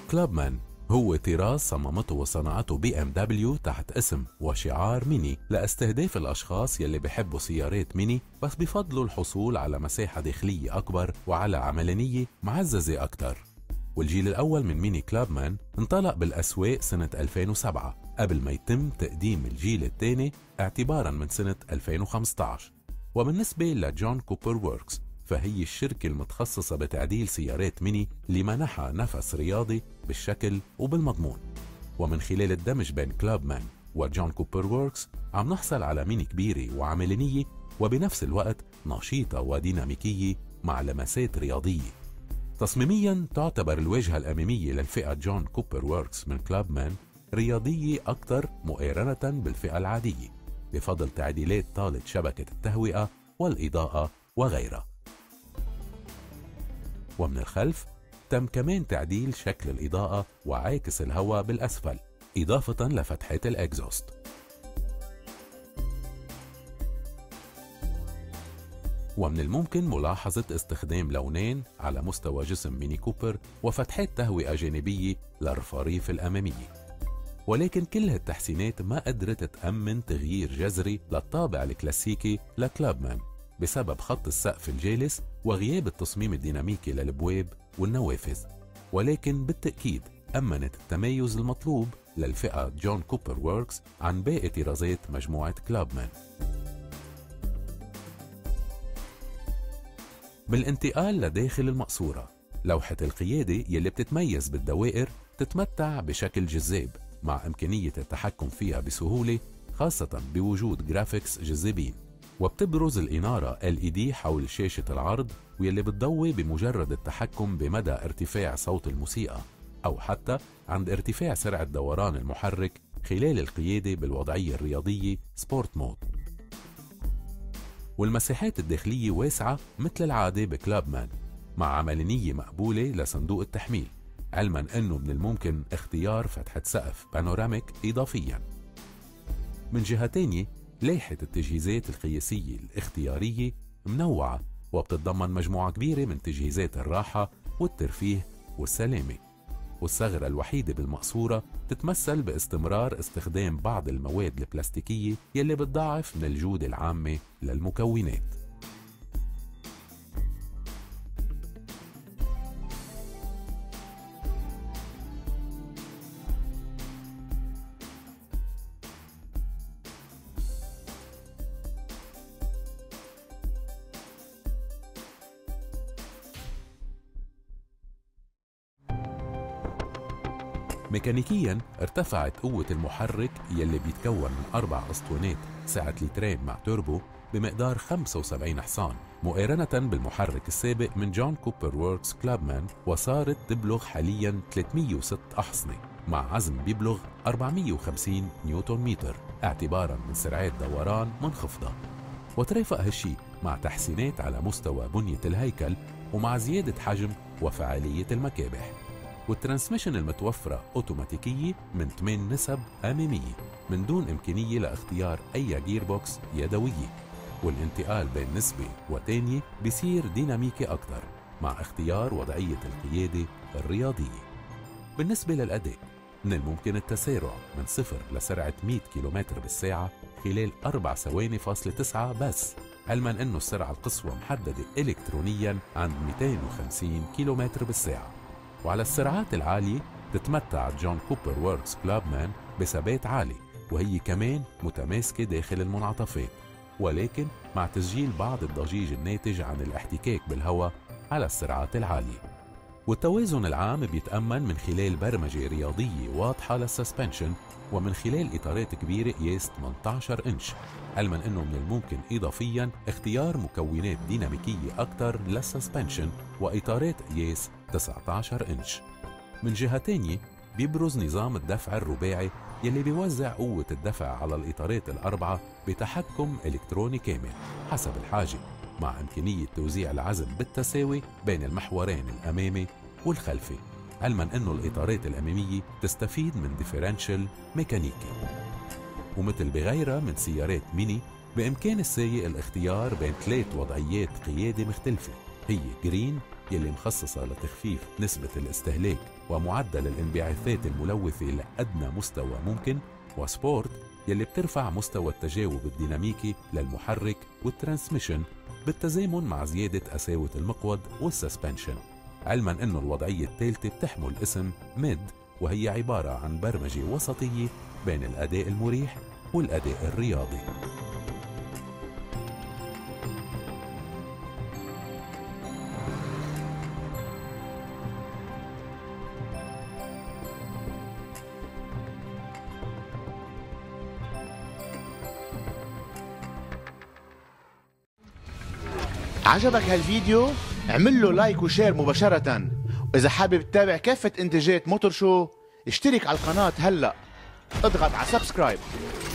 كلوبمان هو طراز صممته وصنعته BMW تحت اسم وشعار ميني لاستهداف الأشخاص يلي بيحبوا سيارات ميني بس بفضلوا الحصول على مساحة داخلية أكبر وعلى عملانية معززة أكتر. والجيل الأول من ميني كلوبمان انطلق بالأسواق سنة 2007 قبل ما يتم تقديم الجيل الثاني اعتباراً من سنة 2015. وبالنسبة لجون كوبر ووركس فهي الشركة المتخصصة بتعديل سيارات ميني لمنحها نفس رياضي بالشكل وبالمضمون. ومن خلال الدمج بين كلوبمان وجون كوبر ووركس عم نحصل على ميني كبيرة وعملانية وبنفس الوقت نشيطة وديناميكية مع لمسات رياضية. تصميميا تعتبر الواجهة الأمامية للفئة جون كوبر ووركس من كلوبمان رياضية أكثر مقارنة بالفئة العادية بفضل تعديلات طالة شبكة التهوئة والإضاءة وغيرها. ومن الخلف تم كمان تعديل شكل الإضاءة وعاكس الهواء بالأسفل إضافة لفتحات الإكزوست. ومن الممكن ملاحظة استخدام لونين على مستوى جسم ميني كوبر وفتحات تهوئة جانبية للرفاريف الأمامية. ولكن كل هالتحسينات ما قدرت تأمن تغيير جذري للطابع الكلاسيكي لكلوبمان بسبب خط السقف الجالس وغياب التصميم الديناميكي للابواب والنوافذ. ولكن بالتأكيد أمنت التميز المطلوب للفئة جون كوبر ووركس عن باقي طرازات مجموعة كلوبمان. بالانتقال لداخل المقصورة، لوحة القيادة يلي بتتميز بالدوائر تتمتع بشكل جذاب مع إمكانية التحكم فيها بسهولة خاصة بوجود جرافيكس جذابين. وبتبرز الإنارة LED حول شاشة العرض واللي بتضوي بمجرد التحكم بمدى ارتفاع صوت الموسيقى أو حتى عند ارتفاع سرعة دوران المحرك خلال القيادة بالوضعية الرياضية سبورت مود. والمساحات الداخلية واسعة مثل العادة بكلوبمان مع عملانية مقبولة لصندوق التحميل، علما أنه من الممكن اختيار فتحة سقف بانوراميك إضافيا. من جهة تانية لائحة التجهيزات القياسية الاختيارية منوعة وبتتضمن مجموعة كبيرة من تجهيزات الراحة والترفيه والسلامة. والثغرة الوحيدة بالمقصورة تتمثل باستمرار استخدام بعض المواد البلاستيكية يلي بتضاعف من الجودة العامة للمكونات. ميكانيكياً ارتفعت قوة المحرك يلي بيتكون من 4 أسطوانات سعة لترين مع توربو بمقدار 75 حصان مقارنة بالمحرك السابق من جون كوبر ووركس كلوبمان، وصارت تبلغ حالياً 306 أحصنة مع عزم بيبلغ 450 نيوتن متر اعتباراً من سرعات دوران منخفضة. وترافق هالشي مع تحسينات على مستوى بنية الهيكل ومع زيادة حجم وفعالية المكابح. والترانسميشن المتوفرة أوتوماتيكية من 8 نسب أمامية من دون إمكانية لاختيار أي جير بوكس يدوية. والانتقال بين نسبة وتانية بيصير ديناميكي أكتر مع اختيار وضعية القيادة الرياضية. بالنسبة للأداء من الممكن التسارع من 0 لسرعة 100 كيلومتر بالساعة خلال 4 ثواني فاصلة 9 بس، علما أنه السرعة القصوى محددة إلكترونيا عند 250 كيلومتر بالساعة. وعلى السرعات العالية تتمتع جون كوبر ووركس كلوبمان بثبات عالي وهي كمان متماسكة داخل المنعطفات، ولكن مع تسجيل بعض الضجيج الناتج عن الاحتكاك بالهواء على السرعات العالية. والتوازن العام بيتأمن من خلال برمجة رياضية واضحة للسسبنشن ومن خلال إطارات كبيرة قياس 18 إنش، علما أنه من الممكن إضافيا اختيار مكونات ديناميكية أكثر للسسبنشن وإطارات قياس 19 إنش. من جهة تانية بيبرز نظام الدفع الرباعي يلي بيوزع قوة الدفع على الإطارات الأربعة بتحكم إلكتروني كامل حسب الحاجة، مع إمكانية توزيع العزم بالتساوي بين المحورين الأمامي والخلفي، علما أنه الإطارات الأمامية تستفيد من ديفرنشل ميكانيكي. ومثل بغيرها من سيارات ميني بإمكان السايق الاختيار بين 3 وضعيات قيادة مختلفة، هي جرين يلي مخصصة لتخفيف نسبة الاستهلاك ومعدل الانبعاثات الملوثة لأدنى مستوى ممكن، وسبورت يلي بترفع مستوى التجاوب الديناميكي للمحرك والترانسميشن بالتزامن مع زيادة قساوة المقود والسسبنشن. علما انه الوضعية الثالثة بتحمل اسم ميد، وهي عبارة عن برمجة وسطية بين الأداء المريح والأداء الرياضي. عجبك هالفيديو؟ اعمل له لايك وشير مباشرة، وإذا حابب تتابع كافة إنتاجات موتور شو اشترك على القناة هلأ، اضغط على سبسكرايب.